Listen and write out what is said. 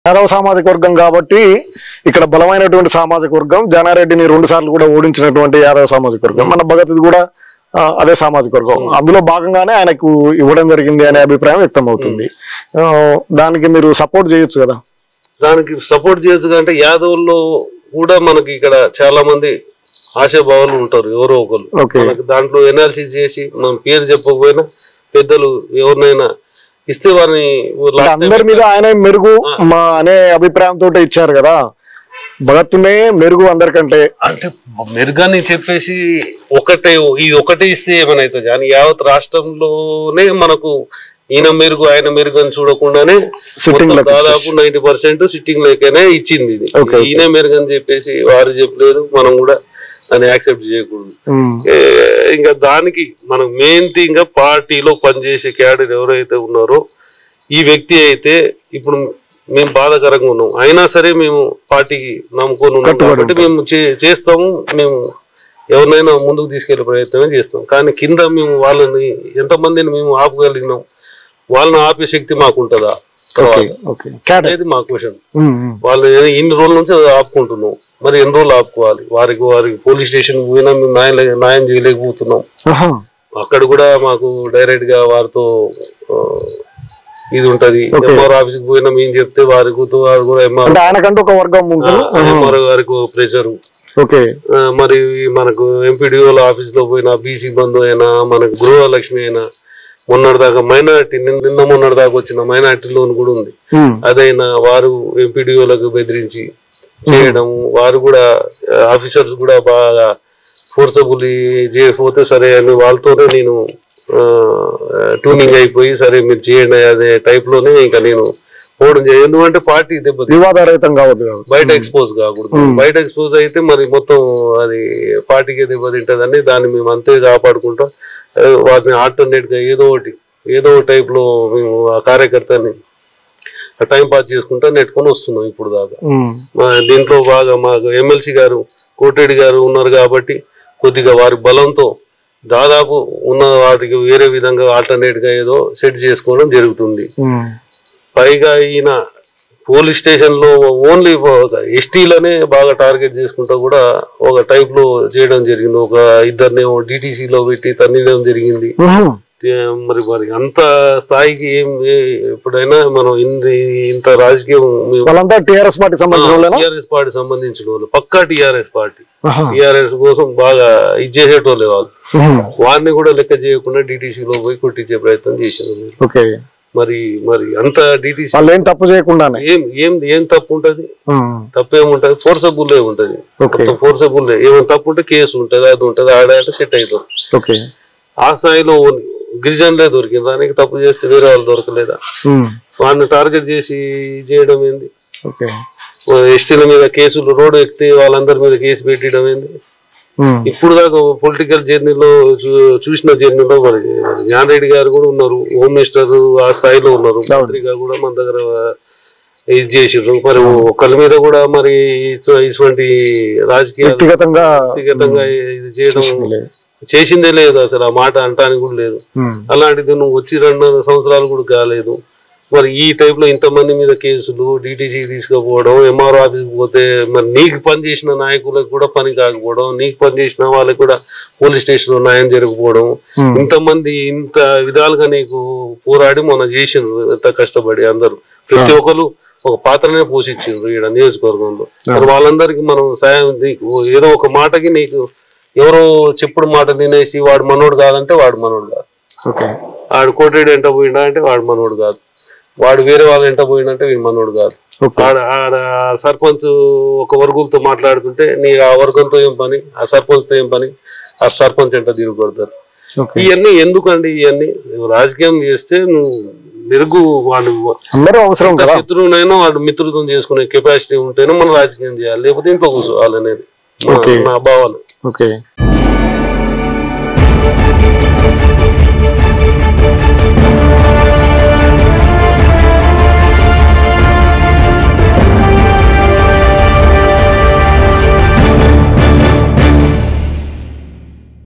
యాదవ సామాజిక వర్గం కాబట్టి ఇక్కడ బలమైనటువంటి సామాజిక వర్గం. జానారెడ్డిని 2 సార్లు కూడా ఓడించినటువంటి యాదవ సామాజిక వర్గం. మన భగత్ కూడా అదే సామాజిక వర్గం. అందులో భాగంగానే ఆయనకు ఇవ్వడం జరిగింది అనే అభిప్రాయం వ్యక్తం అవుతుంది. దానికి మీరు సపోర్ట్ చేయొచ్చు కదా? దానికి సపోర్ట్ చేయొచ్చు అంటే యాదవుల్లో కూడా మనకి ఇక్కడ చాలా మంది ఆశాభావాలు ఉంటారు, ఎవరో ఒకరు. మనకి దాంట్లో ఎనాలిసిస్ చేసి మనం పేరు చెప్పకపోయినా పెద్దలు ఎవరినైనా ఇస్తే వారిని అందరి మీద ఆయన మెరుగు అనే అభిప్రాయంతో ఇచ్చారు కదా. భగత్తునే మెరుగు అందరికంటే అంటే మెరుగని చెప్పేసి ఇది ఒకటే ఇస్తే ఏమైనా అవుతుంది కానీ యావత్ రాష్ట్రంలోనే మనకు ఈయన మెరుగు ఆయన మెరుగు అని చూడకుండానే దాదాపు 90% సిట్టింగ్ లేకనే ఇచ్చింది. ఇది ఈయన మెరుగు అని చెప్పేసి వారు చెప్పలేదు, మనం కూడా దాన్ని యాక్సెప్ట్ చేయకూడదు. ఇంకా దానికి మనం మెయిన్ థింగ్ గా పార్టీలో పనిచేసే క్యాడర్ ఎవరైతే ఉన్నారో ఈ వ్యక్తి అయితే ఇప్పుడు మేము బాధాకరంగా ఉన్నాం, అయినా సరే మేము పార్టీకి నమ్ముకొని ఉన్నాం కాబట్టి మేము చేస్తాము. మేము ఎవరినైనా ముందుకు తీసుకెళ్లే ప్రయత్నమే చేస్తాం. కానీ కింద మేము వాళ్ళని ఎంతమందిని మేము ఆపగలిగినాం, వాళ్ళని ఆపే శక్తి మాకుంటుందా అనేది మా క్వశ్చన్. వాళ్ళు ఇన్ని రోజుల నుంచి ఆపుకుంటున్నాం, మరి ఎన్ని రోజులు ఆపుకోవాలి? వారికి పోలీస్ స్టేషన్ పోయినా మేము న్యాయం చేయలేకపోతున్నాం. అక్కడ కూడా మాకు డైరెక్ట్ గా వారితో ఇది ఉంటది. ఎంఆర్ ఆఫీస్కి పోయినా మేము చెప్తే వారు కూడా ఎంఆర్ గారికి ప్రెషర్. మరి మనకు ఎంపీడీఓల ఆఫీస్ లో పోయినా, బీసీ బంధు అయినా, మనకు గృహలక్ష్మి అయినా, మొన్నటిదాకా మైనార్టీ నిన్న మొన్నటిదాకా వచ్చిన మైనార్టీ లోన్ కూడా ఉంది. అదైనా వారు ఎంపీడీఓలకు బెదిరించి చేయడం, వారు కూడా ఆఫీసర్స్ కూడా బాగా ఫోర్సబుల్ చేయకపోతే సరే అని వాళ్ళతోనే నేను ట్యూనింగ్ అయిపోయి సరే మీరు చేయండి అదే టైప్ లోనే ఇంకా నేను పోవడం చేయను. ఎందుకంటే పార్టీ వివాదారహితం కావద్దు, బయట ఎక్స్పోజ్ కాకూడదు. బయట ఎక్స్పోజ్ అయితే మరి మొత్తం అది పార్టీకి దెబ్బతింటదని దాన్ని మేము అంతే కాపాడుకుంటాం. వాటిని ఆల్టర్నేట్ గా ఏదో టైప్ లో మేము ఆ కార్యకర్తని టైం పాస్ చేసుకుంటా నెట్టుకొని వస్తున్నాం ఇప్పుడు దాకా. దీంట్లో బాగా మాకు ఎమ్మెల్సీ గారు కోటిరెడ్డి గారు ఉన్నారు కాబట్టి కొద్దిగా వారి బలంతో దాదాపు ఉన్న వాటికి వేరే విధంగా ఆల్టర్నేట్ గా ఏదో సెట్ చేసుకోవడం జరుగుతుంది. పైగా ఈయన పోలీస్ స్టేషన్ లో ఓన్లీ ఎస్టీలనే బాగా టార్గెట్ చేసుకుంటా కూడా ఒక టైప్ లో చేయడం జరిగింది. ఒక ఇద్దరినేమో డిటిసిలో పెట్టి తన్నిడం జరిగింది. మరి అంత స్థాయికి ఎప్పుడైనా మనం ఇంత రాజకీయం టీఆర్ఎస్ పార్టీ సంబంధించిన వాళ్ళు పక్కా టీఆర్ఎస్ కోసం బాగా ఇచ్చేసేటోళ్ళే వాళ్ళు. వారిని కూడా లెక్క చేయకుండా డిటిసిలో పోయి కొట్టించే ప్రయత్నం చేశారు. మరి అంత డిటిసి ఏం తప్పు చేయకుండా ఏం తప్పు ఉంటది? తప్పేముంటది? ఫోర్సబుల్ ఉంటది. ఫోర్సబుల్ ఏమైనా తప్పు ఉంటే కేసు ఉంటది, అది ఉంటది, ఆడ సెట్ అవుతుంది. ఆ స్థాయిలో గిరిజనులే దొరికింది, దానికి తప్పు చేస్తే వేరే వాళ్ళు దొరకలేదా? వాడిని టార్గెట్ చేసి చేయడం ఏంది? ఎస్టీల మీద కేసులు రోడ్డు ఎక్కితే వాళ్ళందరి మీద కేసు పెట్టడం ఏంది? ఇప్పుడు దాకా పొలిటికల్ జర్నీలో చూసిన జర్నీలో మరి జ్ఞానరెడ్డి గారు కూడా ఉన్నారు, హోమ్ మినిస్టర్ ఆ స్థాయిలో ఉన్నారు, మంత్రిగా కూడా మన దగ్గర ఇది చేసిండ్రు. మరి ఒకరి మీద కూడా మరి ఇటువంటి రాజకీయ వ్యక్తిగతంగా ఇది చేయడం చేసిందే లేదు, అసలు ఆ మాట అంటానికి కూడా లేదు. అలాంటిది నువ్వు వచ్చి 2 సంవత్సరాలు కూడా కాలేదు. మరి ఈ టైప్ లో ఇంతమంది మీద కేసులు, డిటిసి తీసుకుపోవడం, ఎంఆర్ ఆఫీస్కి పోతే మరి నీకు పనిచేసిన నాయకులకు కూడా పని కాకపోవడం, నీకు పనిచేసిన వాళ్ళకి కూడా పోలీస్ స్టేషన్ లో న్యాయం జరగకపోవడం, ఇంతమంది ఇంత విధాలుగా నీకు పోరాడి మొన్న చేసిండ్రు ఎంత కష్టపడి అందరూ ప్రతి ఒక్కరు ఒక పాత్రనే పోషించారు ఈడ నియోజకవర్గంలో. మరి వాళ్ళందరికీ మనం సాయం ఏదో ఒక మాటకి నీకు ఎవరో చెప్పుడు మాట తినేసి వాడు మనోడు కాదంటే వాడు మనోడు కాదు, వాడు కోటిరెడ్డి ఎంట పోయినా అంటే వాడు మనోడు కాదు, వాడు వేరే వాళ్ళ ఎంట పోయినంటే వీడు మనోడు కాదు. ఆడ సర్పంచ్ ఒక వర్గంతో మాట్లాడుతుంటే నీ ఆ వర్గంతో ఏం పని, ఆ సర్పంచ్ తో ఏం పని, ఆ సర్పంచ్ ఎంట తిరుగుపడతారు. ఇవన్నీ ఎందుకండి? ఇవన్నీ రాజకీయం చేస్తే నువ్వు మెరుగు వాడు శత్రువునైనా వాడు మిత్రుత్వం చేసుకునే కెపాసిటీ ఉంటేనే మనం రాజకీయం చేయాలి, లేకపోతే ఇంట్లో కూర్చోవాలనేది నా భావన.